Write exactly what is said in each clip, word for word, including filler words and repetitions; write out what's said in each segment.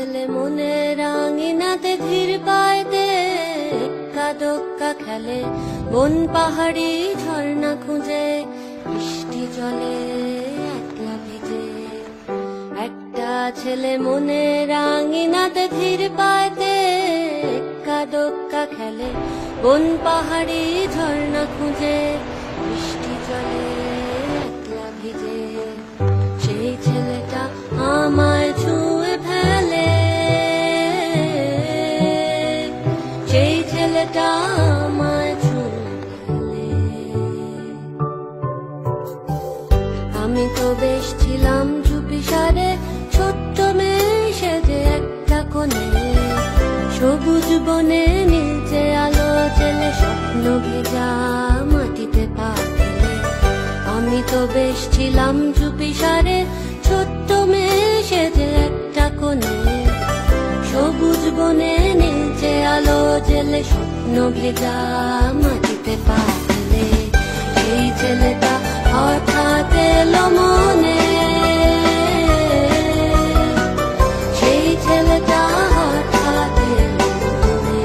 ছেলে মনে রাঙিনাতে ধীর পায়তে এক্কা দোক্কা খেলে বন পাহাড়ি ঝর্ণা খুঁজে বৃষ্টি জলে একলা ভিজে। একটা ছেলে মনে রাঙিনাতে ধীর পায়তে এক্কা দোক্কা খেলে বন পাহাড়ি ঝর্ণা খুঁজে বৃষ্টি জলে একলা ভিজে। সেই ছেলেটা আমায় ছুঁয়ে ফেলে, সেই ছেলেটা আমায় ছুঁয়ে ফেলে। আমি তো বেশ ছিলাম চুপিসারে ছোট্ট মেয়ে সেজে একটা কোণে, সবুজ বনে নীলচে আলো জেলে স্বপ্ন ভেজা মাটিতে পা ফেলে। আমি তো বেশ ছিলাম চুপিসারে ছোট্ট মেয়ে সেজে একটা কোণে, সবুজ বনে নীলচে আলো জেলে স্বপ্ন ভেজা মাটিতে পা ফেলে। সেই ছেলেটা হঠাৎ এলো মনে, সেই ছেলেটা হঠাৎ এলো মনে।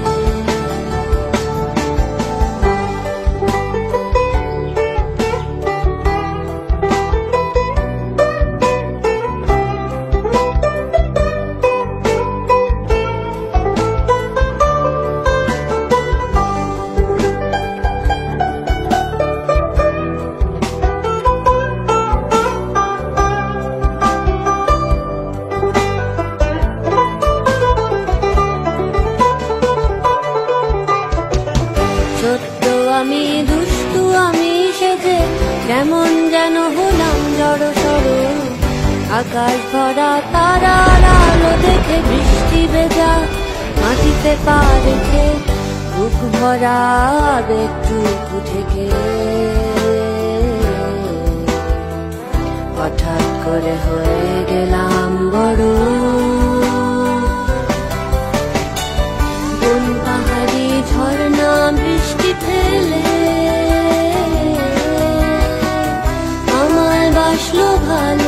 ছোট্ট আমি দুষ্টু আমি সেজে কেমন যেন হলাম জড়ো সড়ো, আকাশ ভরা তারার আলো দেখে বৃষ্টি ভেজা মাটিতে পা রেখে বুক ভরা আবেগটুকু থেকে। হঠাৎ করে হয়ে গেলাম বড়, বন পাহাড়ি ঝর্ণা বৃষ্টি ফেলে আমায় বাসলো ভালো।